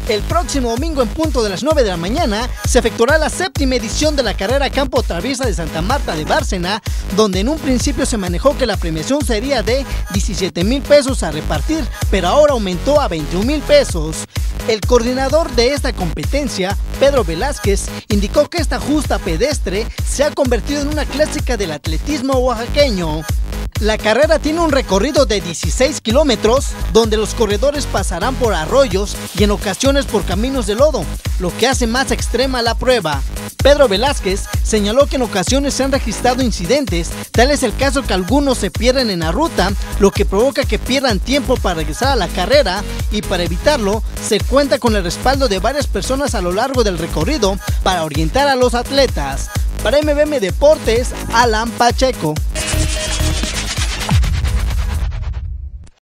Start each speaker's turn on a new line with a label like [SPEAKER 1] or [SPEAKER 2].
[SPEAKER 1] El próximo domingo en punto de las 9 de la mañana se efectuará la 7ª edición de la carrera Campo Traviesa de Santa Marta de Bárcena, donde en un principio se manejó que la premiación sería de 17,000 pesos a repartir, pero ahora aumentó a 21,000 pesos. El coordinador de esta competencia, Pedro Velázquez, indicó que esta justa pedestre se ha convertido en una clásica del atletismo oaxaqueño. La carrera tiene un recorrido de 16 kilómetros, donde los corredores pasarán por arroyos y en ocasiones por caminos de lodo, lo que hace más extrema la prueba. Pedro Velázquez señaló que en ocasiones se han registrado incidentes, tal es el caso que algunos se pierden en la ruta, lo que provoca que pierdan tiempo para regresar a la carrera, y para evitarlo se cuenta con el respaldo de varias personas a lo largo del recorrido para orientar a los atletas. Para MBM Deportes, Alan Pacheco.